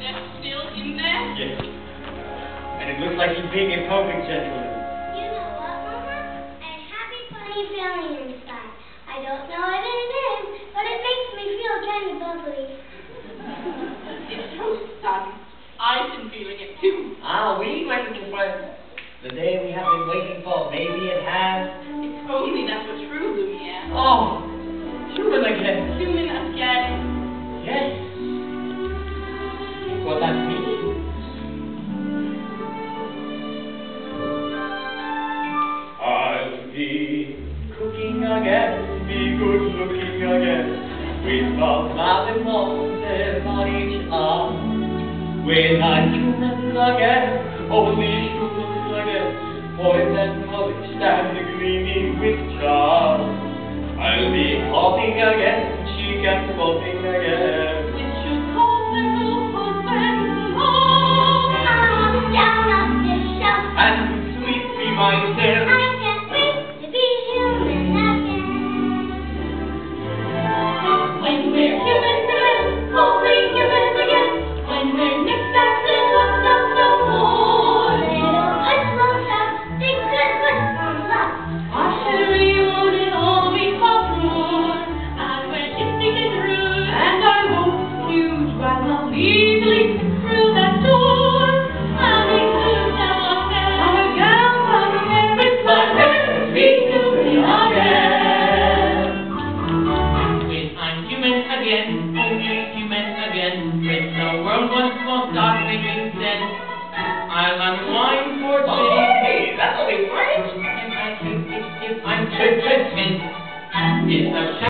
that's still in there? Yes. And it looks like he's being a perfect gentleman. You know what, Mama? I have a funny feeling inside. I don't know what it is, but it makes me feel kind of bubbly. It's toast, son. I've been feeling it too. Ah, oui, my little friend. The day we have been waiting for, maybe it has. If only that were true, Lumiere. Oh, human again. Human again. Yes. Look what that means. I'll be cooking again, be good looking again, with a smiling on each arm. When I'm human again, only human again, point and polish standing gleaming with charm. I'll be hopping again, cheek and popping again. Which should cause them to husband along. I'm down off the shelf. And sweet be myself. I can't wait to be human again. When we're human again, only human again. When we're mixed up in what's not no more. Little hush won't have big good with some luck. Our reunion all we fought for. And we're kissing and rude. And I hope you drive not legally through that door. And we could tell our girls again. With my friends, be human again. When I'm human again.